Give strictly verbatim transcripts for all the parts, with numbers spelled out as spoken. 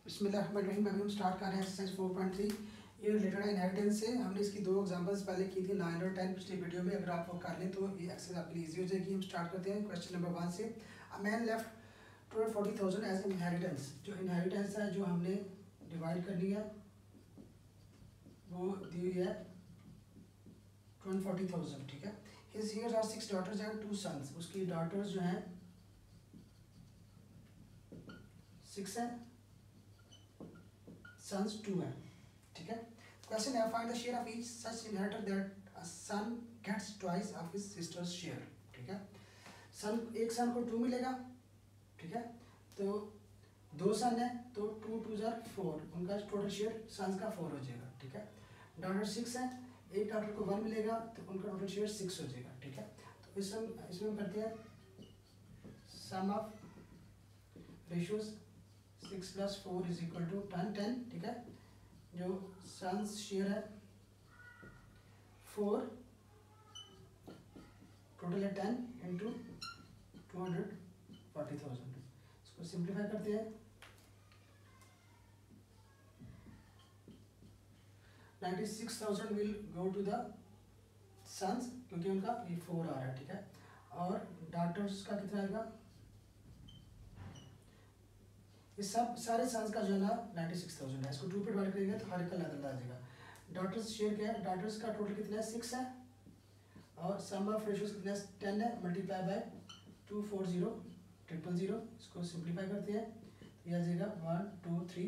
बिस्मिल्लाहिर्रहमानिर्रहीम। अभी हम स्टार्ट कर रहे हैं एक्सरसाइज फोर पॉइंट थ्री। ये रिलेटेड है इनहेरिटेंस से। हमने इसकी दो एग्जांपल्स पहले की थी नाइन और टेन पिछली वीडियो में। अगर आप वो कर लें तो ये एक्सरसाइज आपके लिए ईजी हो जाएगी। हम स्टार्ट करते हैं क्वेश्चन नंबर वन से। A man left two hundred forty thousand as inheritance. जो इनहेरिटेंस है जो हमने डिवाइड करनी है वो दी हुई है टू हंड्रेड फोर्टी थाउजेंड। ठीक है। His heirs are six daughters and two sons. उसकी डॉटर्स जो हैं सिक्स हैं, sons two हैं। ठीक है। क्वेश्चन है find the share of each such inheritor that a son gets twice of his sisters share. ठीक है। सन एक सन को टू मिलेगा। ठीक है। तो दो सन है तो टू टू जार फोर, उनका टोटल शेयर सन्स का फोर हो जाएगा। ठीक है। डॉटर सिक्स है, एक डॉटर को वन मिलेगा तो उनका टोटल शेयर सिक्स हो जाएगा। ठीक है। तो इसमें इसमें हम करते हैं sum of ratios. Six plus four is equal to ten ten. ठीक है। जो सन्स शेयर है फोर, टोटल है ten into two hundred forty thousand. इसको सिंप्लीफाई करते हैं। Ninety six thousand will go to the sons क्योंकि उनका ये फोर आ रहा है। ठीक है। और डॉटर्स का कितना आएगा? इस सब सारे सन्स का जो है ना नाइन्टी सिक्स थाउजेंड है। इसको टू पे डिवाइड करेंगे तो हर एक का लेवल आ जाएगा। डॉटर्स शेयर क्या है? डॉटर्स का टोटल कितना है? सिक्स है। और सम ऑफ रेशियोज कितना है? टेन है। Multiply by two four zero triple zero. इसको सिंप्लीफाई करते हैं तो यह आ जाएगा one two three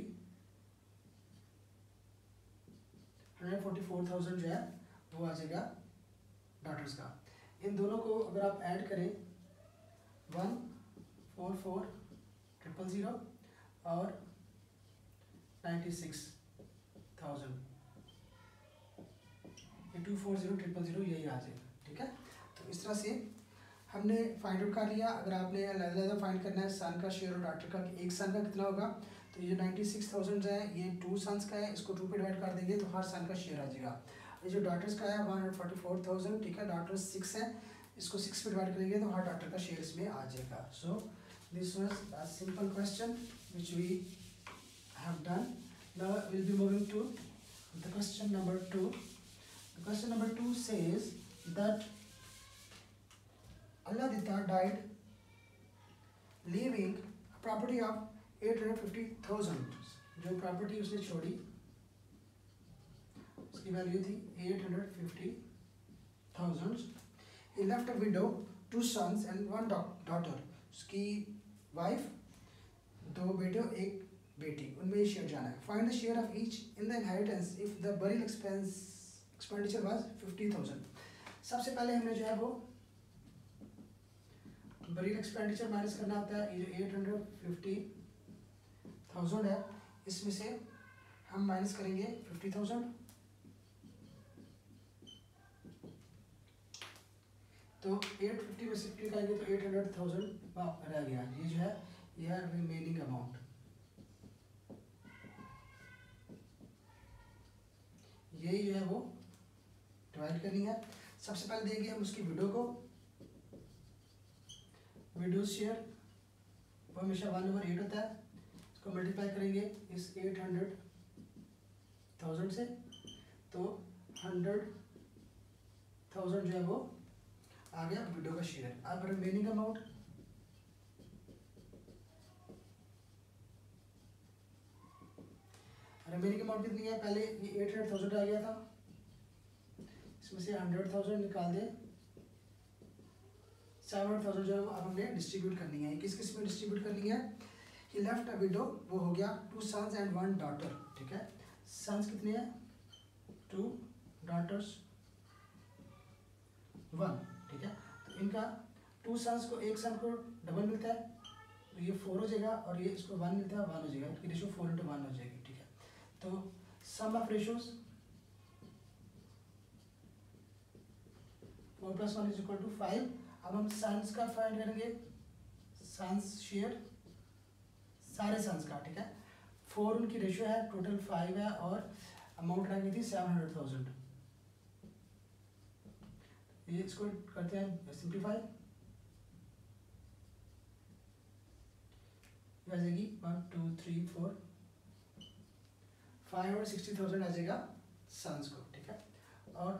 hundred forty four thousand जो है वो आ जाएगा डॉटर्स का। इन दोनों को अगर आप ऐड करें one four four triple zero और नाइन्टी सिक्स थाउजेंड, ये two four zero triple zero यही आ जाएगा। ठीक है। तो इस तरह से हमने फाइंड आउट कर लिया। अगर आपने अलग-अलग फाइंड करना है सन का शेयर और डॉटर का, एक सन का कितना होगा, तो ये जो नाइन्टी सिक्स थाउजेंड है ये टू सन्स का है, इसको टू पे डिवाइड कर देंगे तो हर सन का शेयर आ जाएगा। ये जो डॉटर्स का है one hundred forty four thousand. ठीक है। डॉटर्स सिक्स है, इसको सिक्स पे डिवाइड करेंगे तो हर डॉटर का शेयर इसमें आ जाएगा। So this was a simple question which we have done. Now we'll be moving to the question number two. The question number two says that Alladita died leaving a property of eight hundred fifty thousand. जो property उसने छोड़ी उसकी value थी eight hundred fifty thousand. He left a widow, two sons and one daughter. उसकी wife, दो बेटे और एक बेटी, उनमें शेयर जाना है। Find the share of each in the inheritance if the burial expense expenditure was fifty thousand. सबसे पहले हमने जो है वो बरियल एक्सपेंडिचर माइनस करना होता है। ये जो एट हंड्रेड फिफ्टी थाउजेंड है इसमें से हम माइनस करेंगे फिफ्टी थाउजेंड। तो एट फिफ्टी में से फिफ्टी करेंगे तो एट हंड्रेड थाउजेंड रह गया। ये जो है ये है रिमेनिंग अमाउंट। यही जो है वो डिवाइड करनी है। सबसे पहले देंगे हम उसकी विडो को। विडो शेयर वो हमेशा वन ओवर एट होता है। इसको मल्टीप्लाई करेंगे इस एट हंड्रेड थाउजेंड से तो हंड्रेड थाउजेंड जो है वो आ गया विडो का शेयर। अब रिमेनिंग अमाउंट रिमेनिंग अमाउंट कितनी है? पहले ये एट हंड्रेड थाउजेंड आ गया था, इसमें से हंड्रेड थाउजेंड निकाल दे, सेवन हंड्रेड थाउजेंड जो है वो अब हमने डिस्ट्रीब्यूट करनी है। किस किस में डिस्ट्रीब्यूट करनी है? ही लेफ्ट अ विडो, वो हो गया two sons and one daughter. ठीक है। सन्स कितने हैं? Two, daughters one. ठीक है। तो इनका टू सन्स को एक सन को डबल मिलता है तो ये फोर हो जाएगा और ये इसको वन मिलता है वन हो जाएगा। इसकी रेशियो फोर इंटू वन हो जाएगी। ठीक है। तो sum of ratios four plus one is equal to five. अब हम सन्स का फाइंड करेंगे, सन्स शेयर सारे सन्स का। ठीक है। फोर उनकी रेशियो है, टोटल फाइव है और अमाउंट रह गई थी सेवन हंड्रेड थाउजेंड। ये इसको करते हैं सिंप्लीफाई, आ जाएगी one two three four five hundred sixty thousand आ जाएगा सन्स को, ठीक है। और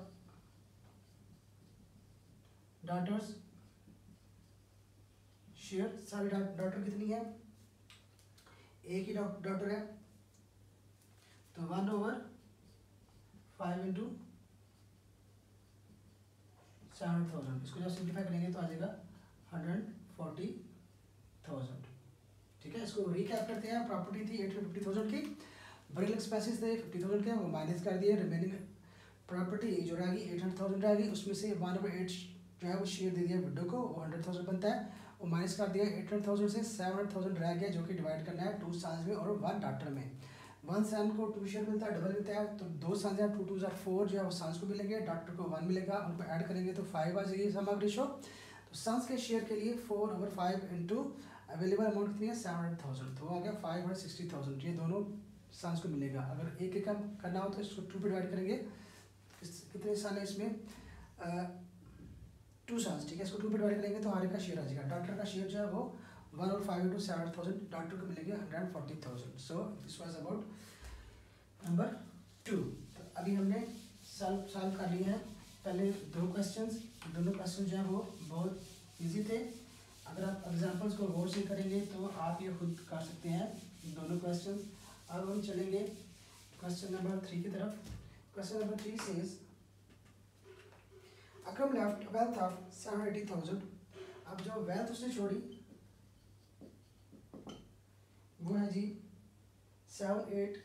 डॉटर्स शेयर, सारी डॉटर कितनी है, एक ही डॉटर है, तो one over five into seven hundred thousand, इसको जब सिंप्लीफाई करेंगे तो आ जाएगा हंड्रेड फोर्टी थाउजेंड, ठीक है। इसको रिकैप करते हैं। प्रॉपर्टी थी एट फिफ्टी थाउजेंड की, बरियल एक्सपेंसेस थे फिफ्टी थाउजेंड के, वो माइनस कर दिए, रिमेनिंग प्रॉपर्टी जो रहेगी एट हंड्रेड थाउजेंड रहेगी, उसमें से वन ओवर एट जो है वो शेयर दे दिया विडो को, वो हंड्रेड थाउजेंड बनता है, वो माइनस कर दिया एट हंड्रेड थाउजेंड से, सेवन हंड्रेड थाउजेंड रह गया जो कि डिवाइड करना है टू सन्स में और वन डॉटर में। वन सन को टू शेयर मिलता है, डबल मिलता है, तो दो सन्स हैं, टू टू जार फोर जो है वो सन्स को मिलेंगे, डॉटर को वन मिलेगा, उनको ऐड करेंगे तो फाइव आ जाएगी सम ऑफ रेशो। तो सन्स के शेयर के लिए four over five into available amount कितनी है सेवन हंड्रेड थाउजेंड, तो आ गया फाइव हंड्रेड सिक्सटी थाउजेंड, ये दोनों सन्स को मिलेगा। अगर एक एक का करना हो तो इसको टू पे डिवाइड करेंगे, इस कितने सन है इसमें टू सन्स, ठीक है, इसको टू पे डिवाइड करेंगे तो हर एक का शेयर आ जाएगा। डॉटर का शेयर जो है वो वन और five into seven thousand, daughter को मिलेंगे hundred forty thousand. So this was about number two. तो अभी हमने सॉल्व सॉल्व कर लिए हैं पहले दो क्वेश्चंस, दोनों क्वेश्चन जो है वो बहुत इजी थे। अगर आप एग्जांपल्स को गौर से करेंगे तो आप ये खुद कर सकते हैं दोनों क्वेश्चन। अब हम चलेंगे क्वेश्चन नंबर थ्री की तरफ। Question number three says Akram left wealth of seven eighty thousand. अब जो वेल्थ उसने छोड़ी वो है जी seven eight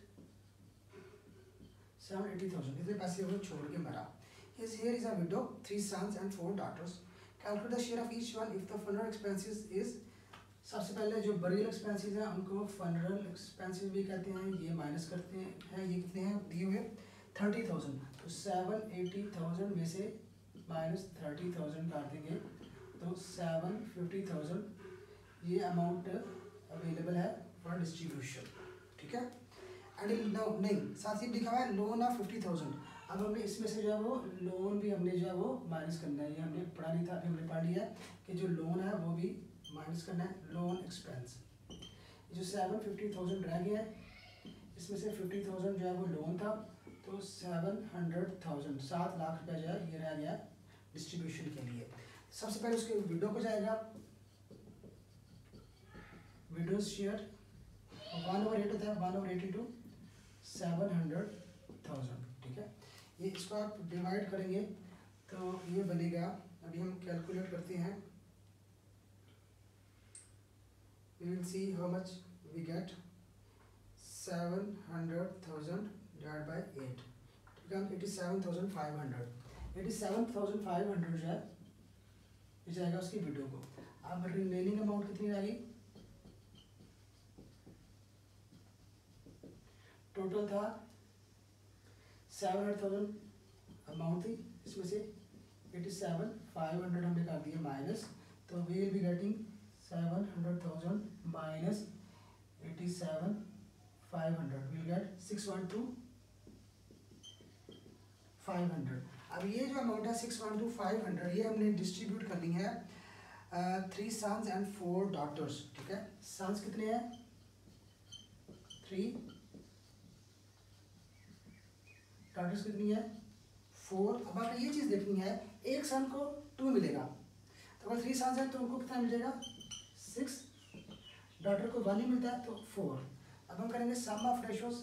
seven eighty thousand, इतने पैसे वो छोड़ के मरा। His here is a widow, three sons and four daughters. Calculate the share of each one if the funeral expenses is। सबसे पहले जो बरियल एक्सपेंसेस हैं उनको फनरल एक्सपेंसेस भी कहते हैं, ये माइनस करते हैं, ये कितने हैं दिए हुए थर्टी थाउजेंड, तो सेवन एटी थाउजेंड में से माइनस थर्टी थाउजेंड काट देंगे तो सेवन फिफ्टी थाउजेंड ये अमाउंट अवेलेबल है फॉर डिस्ट्रीब्यूशन, ठीक है। एंड नहीं साथ ही लिखा हुआ है लोन ऑफ फिफ्टी थाउजेंड। अब हमने इसमें से जो है वो लोन भी हमने जो है वो माइनस करना है, ये हमने पढ़ा नहीं था, अभी हमने पढ़ लिया कि जो लोन है वो भी माइनस करना है, लोन एक्सपेंस। जो सेवन फिफ्टी थाउजेंड रह गया है इसमें से फिफ्टी थाउजेंड जो है वो लोन था, तो सेवन हंड्रेड थाउजेंड सात लाख रुपया जो है ये रह गया डिस्ट्रीब्यूशन के लिए। सबसे पहले उसके विडो को जाएगा, widow's share one over eight होता है, one over eight into seven hundred thousand, ठीक है। ये इसको आप डिवाइड करेंगे तो ये बनेगा, अभी हम कैलकुलेट करते हैं, we will see how much we get seven hundred thousand divided by eight, become eighty-seven thousand five hundred, eighty-seven thousand five hundred जो है ये जाएगा उसकी विडो को। अब रिमेनिंग अमाउंट कितनी रहेगी, टोटल था सेवन हंड्रेड थाउजेंड अमाउंट थी, इसमें से एटी सेवन फाइव हंड्रेड हमने कर दिया माइनस, तो we will be getting seven hundred thousand minus eighty seven five hundred, will get six one two five hundred. अब ये जो अमाउंट है six one two five hundred ये हमने डिस्ट्रीब्यूट करनी है three sons and four daughters, ठीक है। सन्स कितने हैं थ्री, डॉटर्स कितनी है फोर। अब आपको ये चीज़ देखनी है, एक सन को टू मिलेगा, तो अगर थ्री सन्स है तो उनको कितना मिलेगा सिक्स, डॉटर को वन ही मिलता है तो फोर। अब हम करेंगे सम ऑफ रेशोज,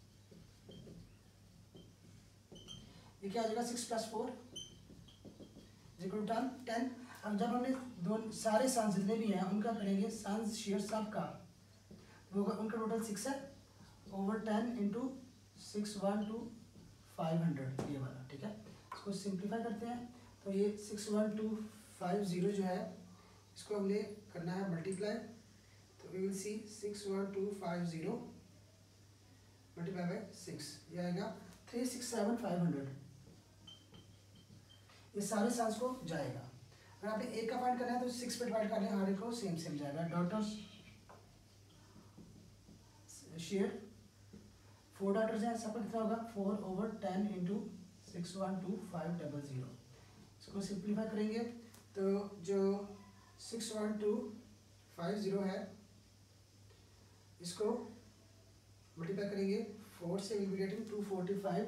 ये क्या आ जाएगा six plus four equal to ten. अब जब हमने दो सारे सन्स जितने भी हैं उनका करेंगे सन्स शेयर सब का, वो उनका टोटल सिक्स है over ten into six one two five hundred ये वाला, ठीक है। इसको सिंप्लीफाई करते हैं तो ये six one two five zero जो है इसको हमने करना है मल्टीप्लाई, तो we will see six one two five zero multiply by six, ये आएगा three six seven five hundred. ये सारे सन्स को जाएगा। अगर आपने एक का फाइंड करना है तो सिक्स पे डिवाइड कर लें, हर एक को सेम सेम जाएगा। डॉटर्स शेयर फोर डॉटर्स हैं, सबका कितना होगा four over ten into six one two five double zero. इसको सिंप्लीफाई करेंगे तो जो six one two five zero है इसको मल्टीप्लाई करेंगे फोर से will be getting two forty five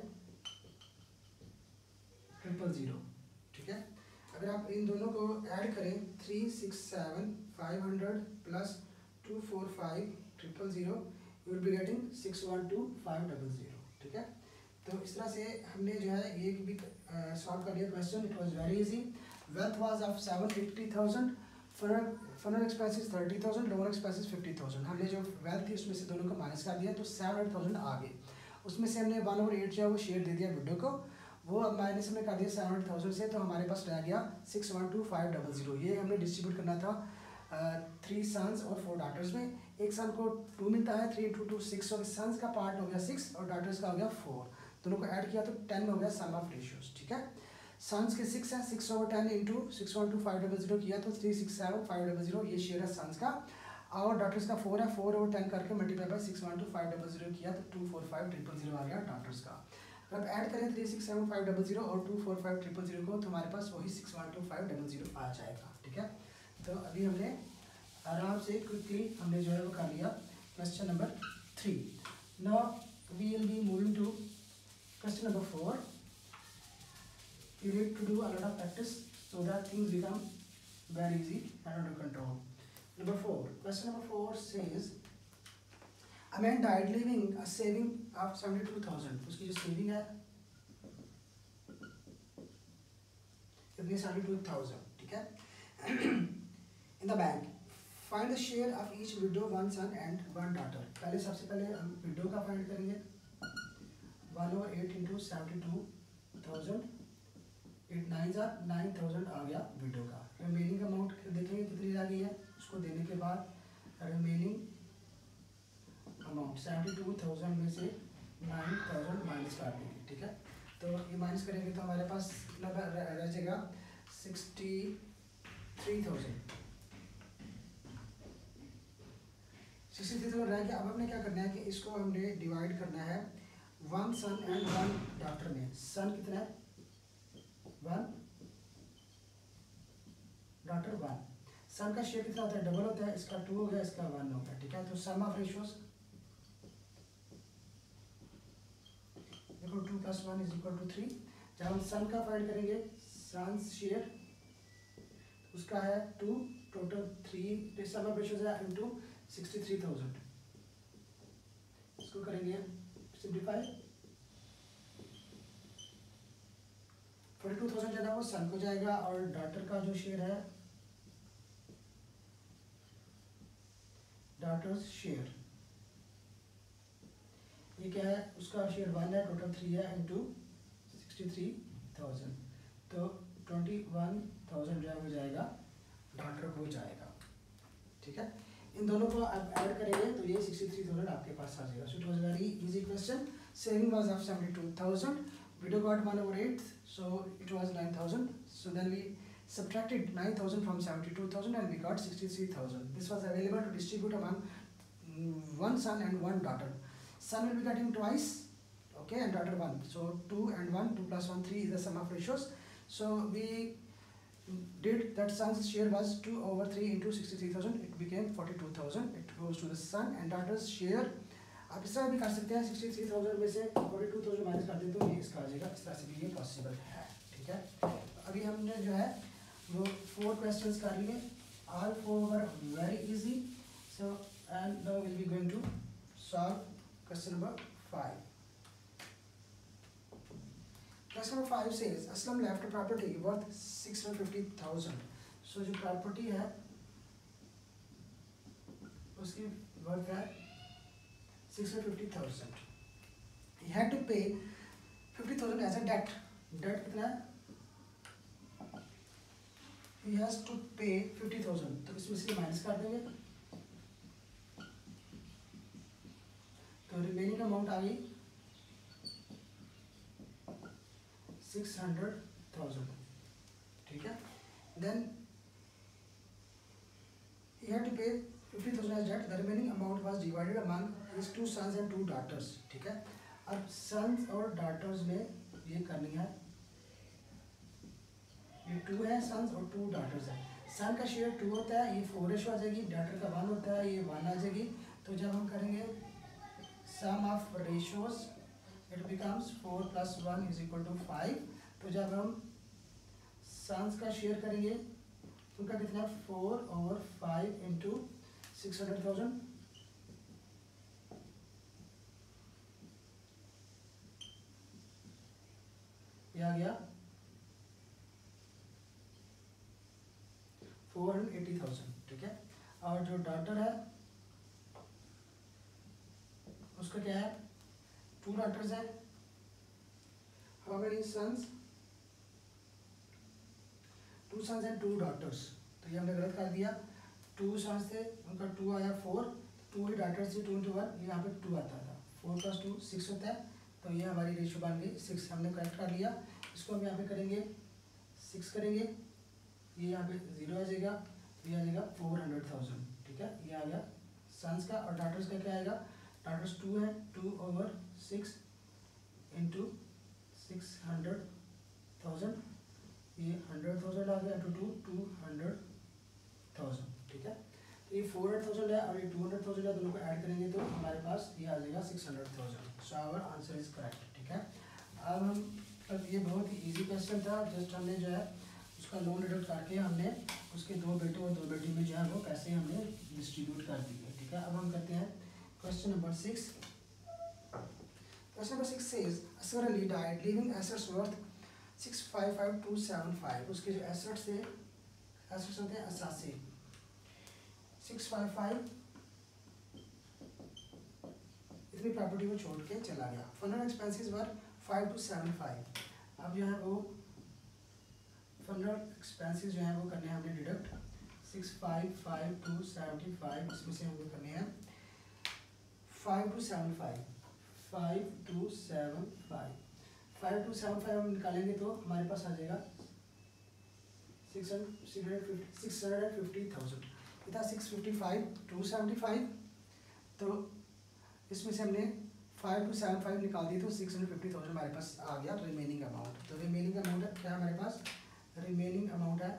triple zero, ठीक है। अगर आप इन दोनों को ऐड करें, three six seven five hundred plus two four five triple zero, you will be getting six one two five double zero, ठीक है। तो इस तरह से हमने जो है ये भी सॉल्व कर लिया question. It was very easy. Wealth was of seven eighty thousand, funeral expenses thirty thousand, loan expenses fifty thousand. हमने जो वेल्थ थी उसमें से दोनों को माइनस कर दिया तो सेवन हंड्रेड थाउजेंड आ गए। उसमें से हमने वन ओवर एट जो है वो शेयर दे दिया विडो को, वो अब माइनस हमने कर दिया सेवन हंड्रेड थाउजेंड से, तो हमारे पास रह गया six one two five double zero. ये हमने डिस्ट्रीब्यूट करना था थ्री सन्स और फोर डाटर्स में। एक सन को टू मिलता है, थ्री इंटू टू सिक्स, और सन्स का पार्ट हो गया सिक्स और डाटर्स का हो गया फोर। दोनों को ऐड किया तो टेन हो गया सम ऑफ रेशियोज, ठीक है। सन्स के सिक्स है, six over ten into six one two five double zero किया तो three six seven five double zero, ये शेयर है सन्स का। और डॉटर्स का फोर है, फोर ओवर टेन करके multiply by six one two five double zero किया तो two four five triple zero आ गया डॉटर्स का। अगर ऐड करें three six seven five double zero और two four five triple zero को तो हमारे पास वही six one two five double zero आ जाएगा, ठीक है। तो अभी हमने आराम से क्विकली हमने जो है वो कर लिया question number three. Now we will be moving to question number four. You need to do a lot of practice so that things become very easy and under control. Number four. Question number four says, a man died leaving a saving of seventy-two thousand. उसकी जो saving है कितनी seventy-two thousand, ठीक है। In the bank, find the share of each widow, one son and one daughter. पहले सबसे पहले हम widow का find करेंगे। One over eight into seventy two thousand, eight nine ज़ार नाइन थाउजेंड आ गया विडो का। रिमेनिंग अमाउंट देखेंगे कितनी आ गई है, उसको देने के बाद remaining amount seventy two thousand में से नाइन थाउजेंड माइनस कर देंगे, ठीक है। तो ये माइनस करेंगे तो हमारे पास कितना रह जाएगा, sixty three thousand sixty three thousand रह गया। अब हमने क्या करना है कि इसको हमने डिवाइड करना है one son and one daughter में। सन कितना है, वन, डॉटर वन। सन का शेयर कितना होता है, डबल होता है, इसका टू हो गया, इसका वन हो गया, ठीक है। तो sum of ratios equal to plus one is equal to three. जब हम सन का फाइंड करेंगे, सन शेयर उसका है two, total three, sum of ratios है इनटू सिक्सटी थ्री थाउजेंड। इसको करेंगे सिंप्लीफाई, फोर्टी टू थाउजेंड जाना वो सन को जाएगा और डॉटर का जो शेयर है, डॉटर्स शेयर ये क्या है, उसका शेयर वन है, टोटल थ्री है इंटू सिक्सटी थ्री थाउजेंड, तो ट्वेंटी वन थाउजेंड जो है वो जाएगा डॉटर को जाएगा, ठीक है। इन दोनों को आप ऐड करेंगे तो ये सिक्सटी थ्री थाउजेंड आपके पास आ जाएगा। So it was very easy question. Saving was of seventy two thousand, widow got one over eight, so it was nine thousand. So then we subtracted nine thousand from seventy-two thousand and we got sixty-three thousand. This was available to distribute among mm, one son and one daughter. Son will be getting twice, okay, and daughter one. So two and one, two plus one, three is the sum of ratios. So we did that son's share was two over three into sixty-three thousand. It became forty-two thousand. It goes to the son, and daughter's share आप इस तरह भी कर सकते हैं, sixty three thousand में से forty two thousand minus कर दें तो ये इसका आ जाएगा। इस तरह से भी ये पॉसिबल है, ठीक है। अभी हमने जो है वो फोर क्वेश्चंस कर लिए, all four were very easy. So and now will be going to solve question number five. Question number five says Aslam left property worth six hundred fifty thousand. सो जो प्रॉपर्टी है उसकी वर्थ है six hundred fifty thousand. He had to pay fifty thousand as a debt. Debt कितना है? He has to pay fifty thousand. तो इसमें से माइनस कर देंगे तो रिमेनिंग अमाउंट आ गई six hundred thousand, ठीक है। Then he had to pay fifty thousand as debt. The remaining amount was divided among his two sons and two daughters, ठीक है। अब sons और daughters में ये करनी है, ये two है sons और two daughters है। son का शेयर two होता है, ये four रेशो आ जाएगी, daughter का one होता है, ये one आ जाएगी। तो जब हम करेंगे sum of ratios it becomes four plus one is equal to five. तो जब हम सन्स का शेयर करेंगे तो उनका कितना, फोर और five into six hundred thousand, ये आ गया फोर हंड्रेड एटी थाउजेंड। ठीक है, और जो डॉटर है उसका क्या है, टू डॉटर्स है, how many sons, two sons and two daughters. तो ये हमने गलत कर दिया, टू सन्स थे उनका टू आया फोर, टू ही डॉटर्स थी टू इंटू वन, ये यहाँ पे टू आता था, फोर प्लस टू सिक्स होता है, तो ये हमारी रेशियो बन गई सिक्स, हमने करेक्ट कर लिया। इसको हम यहाँ पे करेंगे सिक्स करेंगे, ये यहाँ पे जीरो आ जाएगा, ये आ जाएगा फोर हंड्रेड थाउजेंड। ठीक है, ये आ गया सन्स का, और डॉटर्स का क्या आएगा, डॉटर्स टू है, two over six into six hundred thousand, ये हंड्रेड थाउजेंड आ गया, into two two hundred thousand. ठीक है, तो ये फोर हंड्रेड थाउजेंड है और ये टू हंड्रेड थाउजेंड है, दोनों को ऐड करेंगे तो हमारे पास ये आ जाएगा six hundred thousand. So our answer is correct. ठीक है, अब हम अब ये बहुत ही इजी क्वेश्चन था, जस्ट हमने जो है उसका लोन डिडक्ट करके हमने उसके दो बेटे और दो बेटी में जो है वो पैसे हमने डिस्ट्रीब्यूट कर दिए। ठीक है, अब हम करते हैं question number six. Question number six says असरली died leaving assets worth six five five two seven five. उसके जो एसेट्स थे, एसेट्स होते हैं असासे सिक्स फाइव फाइव, इतनी प्रॉपर्टी को छोड़ के चला गया। Funeral expenses were five two seven five. अब जो है वो फंडल एक्सपेंसेस जो है वो करने हैं हमने deduct, six five five two seventy five, इसमें से हमें करने हैं five two seven five, five two seven five, five two seven five हम निकालेंगे तो हमारे पास आ जाएगा six hundred fifty six hundred fifty thousand. इतना six fifty five two seventy five, तो इसमें से हमने फाइव टू सेवन फाइव निकाल दी तो सिक्स हंड्रेड फिफ्टी थाउजेंड हमारे पास आ गया रिमेनिंग अमाउंट। तो रिमेनिंग अमाउंट है क्या हमारे पास, रिमेनिंग अमाउंट है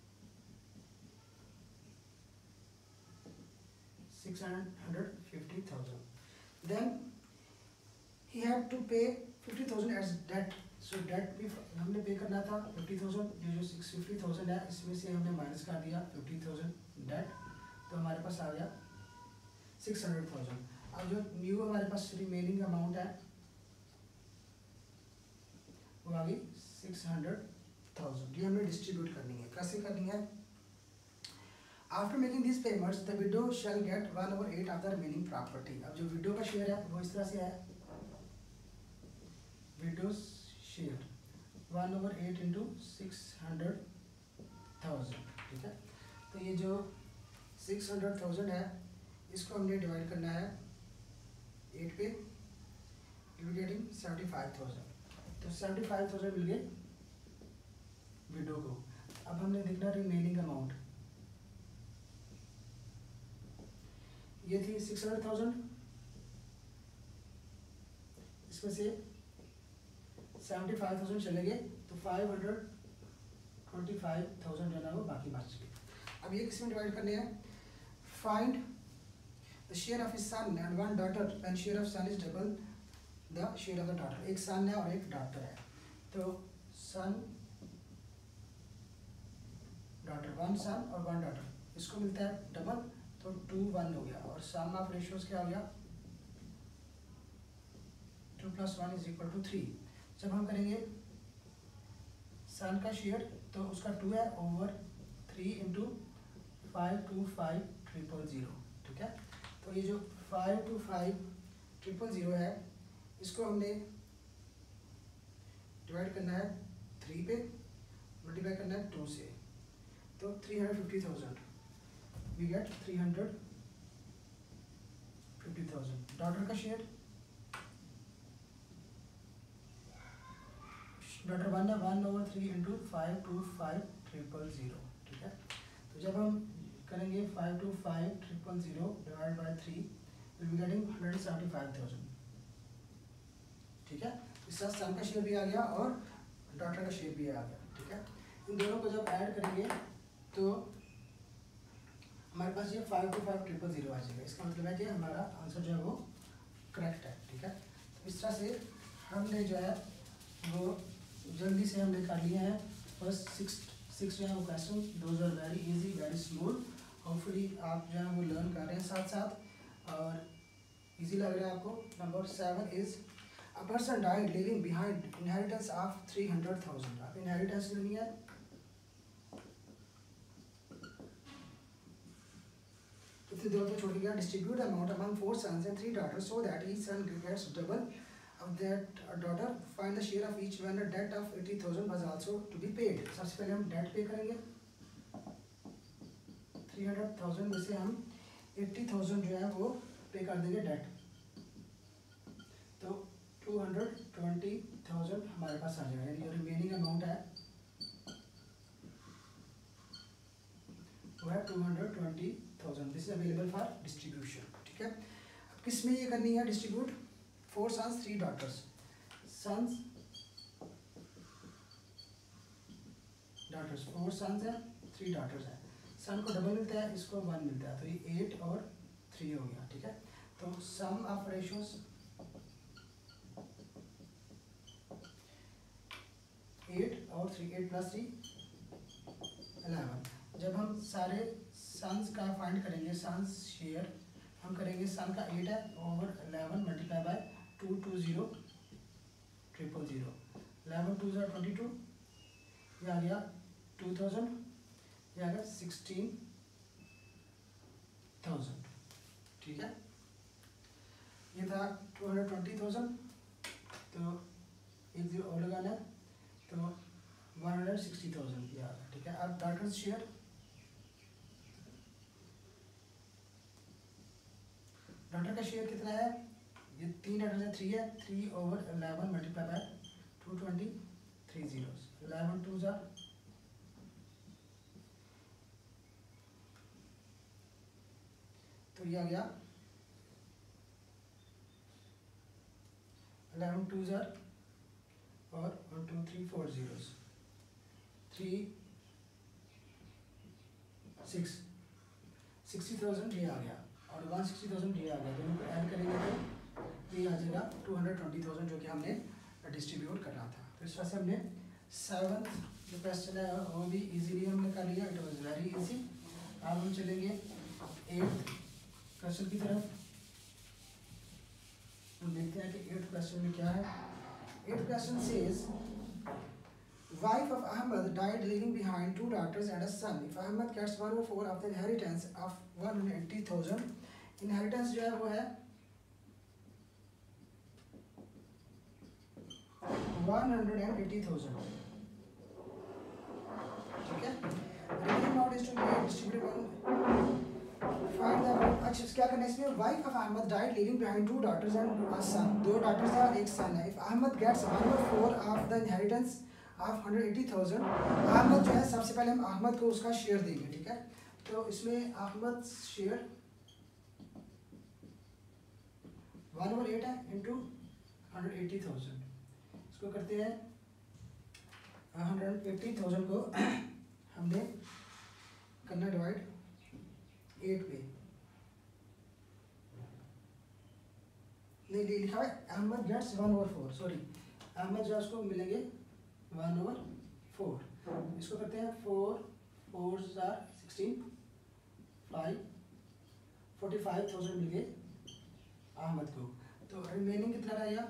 six hundred fifty thousand. Then he had to pay fifty thousand as debt. So debt भी हमने पे करना था फिफ्टी थाउजेंड, ये जो सिक्स फिफ्टी थाउजेंड है इसमें से हमने माइनस कर दिया फिफ्टी थाउजेंड डेट, तो हमारे पास आ गया सिक्स हंड्रेड थाउजेंड। अब जो न्यू हमारे पास रिमेनिंग अमाउंट है वो आ गई सिक्स हंड्रेड थाउजेंड। ये हमें डिस्ट्रीब्यूट करनी है, कैसे करनी है, after making this payments the widow shall get one over eight of the remaining property. अब जो विडो का शेयर है वो इस तरह से है, widow's share one over eight into six hundred thousand. ठीक है, तो ये जो सिक्स हंड्रेड थाउजेंड है इसको हमने डिवाइड करना है एट पे, you will getting seventy five thousand. तो सेवेंटी फाइव थाउजेंड मिल गए विडो को। अब हमने देखना रिमेनिंग अमाउंट, ये थी सिक्स हंड्रेड थाउजेंड, इसमें से सेवेंटी फाइव थाउजेंड चले गए तो five hundred twenty five thousand जो है ना वो बाकी बच गए। अब ये किसमें डिवाइड करने हैं, find the share of his son and one daughter when share of son is double the share of the daughter. एक सन है और एक डॉटर है, तो सन डॉटर, वन सन और वन डॉटर, इसको मिलता है डबल तो टू वन हो गया, और सम ऑफ रेशियोज क्या हो गया, two plus one is equal to three. जब हम करेंगे सन का शेयर तो उसका टू है over three into five two five triple zero. ठीक है, तो ये जो five two five triple zero है इसको हमने डिवाइड करना है थ्री पे, मल्टीप्लाई करना है टू से, तो three hundred fifty thousand we get three hundred fifty thousand. Daughter का शेयर, डॉटर वन है one over three into five two five triple zero. ठीक है, तो जब हम करेंगे five two five triple zero divide by three will be getting hundred seventy five thousand. ठीक है, इसका सन का शेयर भी आ गया और डॉटर का शेयर भी आ गया। ठीक है, इन दोनों को जब ऐड करेंगे तो हमारे पास ये five two five triple zero आ जाएगा। इसका मतलब है कि हमारा आंसर जो है वो करेक्ट है। तरह से हमने जो है वो जल्दी से हमने कर लिए हैं फर्स्ट सिक्स सिक्स जो है वो question, those are very easy very smooth. Hopefully आप जो है वो लर्न कर रहे हैं साथ साथ और इजी लग रहा है आपको। Number seven is a person died living behind inheritance of three hundred thousand. आप इनहेरिटेंस लेनी है, कितने दो तो छोड़ गया। Distribute amount among four sons and three daughters so that each son gets double of that daughter. Find the share of each when a debt of eighty thousand was also to be paid. सबसे पहले हम debt पे करेंगे three hundred thousand में से हम eighty thousand जो है वो पे कर देंगे debt, तो two hundred twenty thousand हमारे पास आ जाएगा। यानी रिमेनिंग अमाउंट है वो है two hundred twenty thousand। This is available for distribution. ठीक है, अब किस में ये करनी है distribute? Four sons three daughters, sons daughters, four sons है थ्री डॉटर्स है। सन को डबल मिलता है, इसको वन मिलता है, तो ये एट और थ्री हो गया। ठीक है, तो सम ऑफ रेशियोज एट और three, eight plus three eleven. जब हम सारे सन्स का फाइंड करेंगे, सन्स शेयर हम करेंगे, सन का एट है over eleven multiply by two two zero triple zero, eleven two ज़ा ट्वेंटी टू, ये आ गया टू थाउजेंड, ये आ गया सिक्सटीन थाउजेंड। ठीक है, ये था टू हंड्रेड ट्वेंटी थाउजेंड, तो एक जीरो और लगाना है, तो वन हंड्रेड सिक्सटी थाउजेंड ये आ गया। ठीक है, अब डॉटर्स शेयर, डॉटर का शेयर कितना है? ये तीन डॉटर है, थ्री है, three over eleven multiply by two twenty three zeros, eleven two ज़ा तो ये आ गया इलेवन टू ज़ा और one two three four zeros, three six sixty thousand ये आ गया और वन सिक्सटी थाउजेंड ये आ गया। दोनों को ऐड करेंगे तो ये आ जाएगा टू हंड्रेड ट्वेंटी थाउजेंड जो कि हमने डिस्ट्रीब्यूट करना था। तो इस तरह से हमने सेवन्थ जो क्वेश्चन है वो भी इजीली हमने कर लिया, इट वाज वेरी इजी। अब हम चलेंगे एट्थ क्वेश्चन की तरफ। हम देखते हैं कि एट्थ क्वेश्चन में क्या है। Eighth question says wife of Ahmad died leaving behind two daughters and a son. If Ahmad gets one over four of the inheritance of one hundred eighty thousand, inheritance जो है वो है one hundred eighty thousand। ठीक है, remaining amount is to be distributed on find the amount। अच्छा क्या करना है इसमें? wife of Ahmad died leaving behind two daughters and a son। दो daughters है और एक son है। If Ahmad gets one over four of the inheritance of hundred eighty thousand, Ahmad जो है सबसे पहले हम अहमद को उसका शेयर देंगे। ठीक है, तो इसमें Ahmad share one over eight है इंटू हंड्रेड एटी थाउजेंड, इसको करते हैं हंड्रेड एट्टी थाउजेंड को हमने करना डिवाइड एट पे। नहीं लिखा है Ahmad gets one over four, sorry Ahmad जो है उसको मिलेंगे वन ओवर फोर। इसको करते हैं फोर फोर जार sixteen, five forty five thousand मिल गए अहमद को। तो रिमेनिंग कितना रहेगा?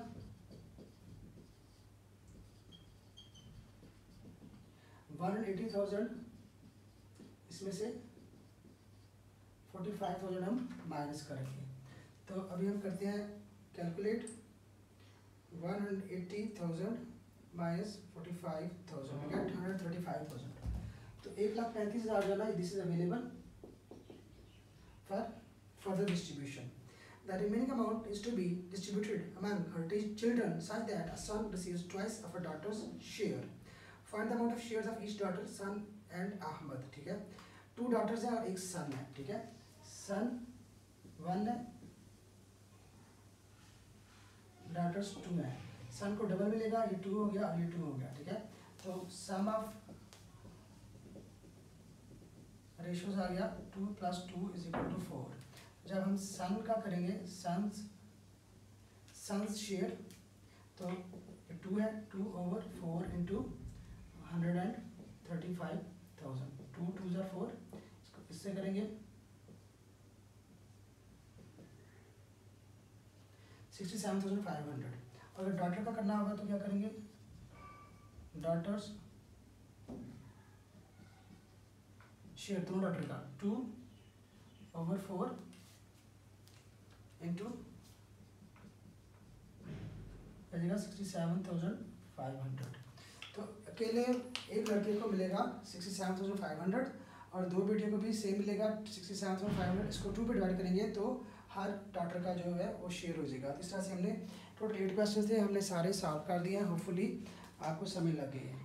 वन हंड्रेड एटी थाउजेंड, इसमें से फोर्टी फाइव थाउजेंड हम माइनस करेंगे। तो अभी हम करते हैं calculate, one hundred eighty thousand minus forty five thousand get hundred thirty five thousand. तो एक लाख पैंतीस हज़ार जो है this is available for further distribution. The remaining amount is to be distributed among her children such that a son receives twice of a daughter's share. Find the amount of shares of each daughter, sun and Ahmad. ठीक है, two daughters है और एक son है। ठीक है, son one है, daughters two है। सन को डबल मिलेगा, ये टू हो गया और ये टू हो गया। ठीक है, तो सम ऑफ रेशियोज आ गया two plus two is equal to four. जब हम सन का करेंगे, सन्स सन्स शेयर तो टू है, two over four into hundred and thirty five thousand, two two ज़ा फोर, इसको इससे करेंगे sixty seven thousand five hundred. अगर डॉटर का करना होगा तो क्या करेंगे, डॉटर्स शेयर, दोनों डॉटर का, टू ओवर फोर इंटू बचेगा sixty seven thousand five hundred. तो अकेले एक लड़के को मिलेगा sixty seven thousand five hundred और दो बेटियों को भी सेम मिलेगा sixty seven thousand five hundred. इसको टू पे डिवाइड करेंगे तो हर डॉटर का जो है वो शेयर हो जाएगा। इस तरह से हमने टोटल एट क्वेश्चन थे, हमने सारे सॉल्व कर दिए हैं। होपफुली आपको समझ लग गई है।